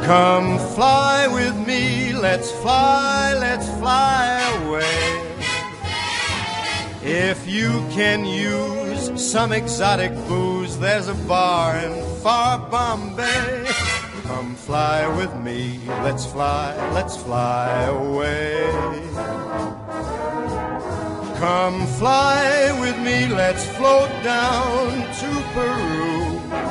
Come fly with me, let's fly away. If you can use some exotic booze, there's a bar in far Bombay. Come fly with me, let's fly away. Come fly with me, let's float down to Peru.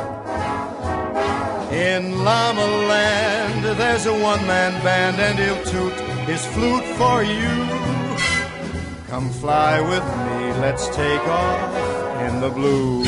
In Llama Land, there's a one-man band, and he'll toot his flute for you. Come fly with me, let's take off in the blue.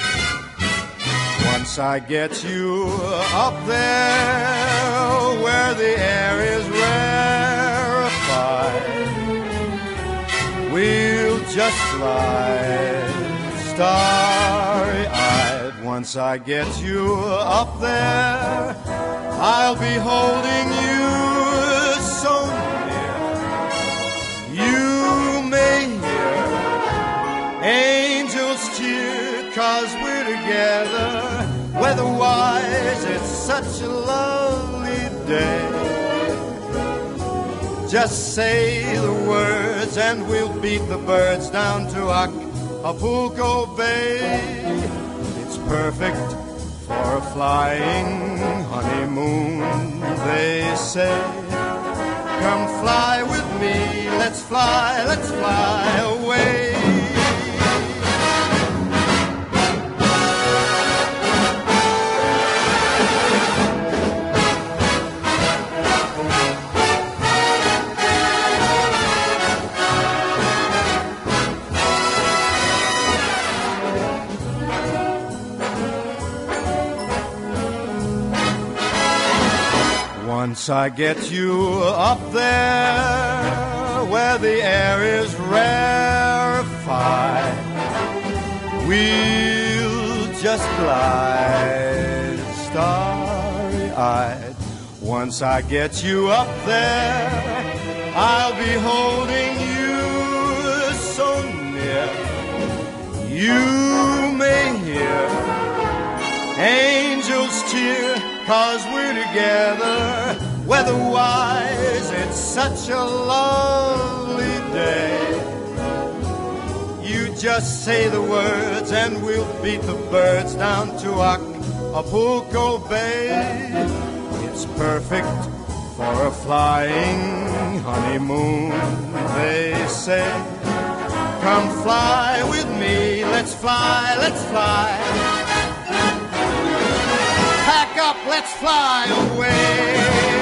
Once I get you up there where the air is rarefied, we'll just glide starry-eyed. Once I get you up there, I'll be holding you so near. You may hear angels cheer, 'cause we're together. Weather-wise, it's such a lovely day. Just say the words and we'll beat the birds down to Acapulco Bay. It's perfect for a flying honeymoon, they say. Come fly with me, let's fly away. Once I get you up there where the air is rarefied, we'll just glide starry-eyed. Once I get you up there, I'll be holding you so near. You may hear angels cheer, 'cause we're together. Weather-wise, it's such a lovely day. You just say the words and we'll beat the birds down to Acapulco Bay. It's perfect for a flying honeymoon, they say. Come fly with me, let's fly. Pack up, let's fly away.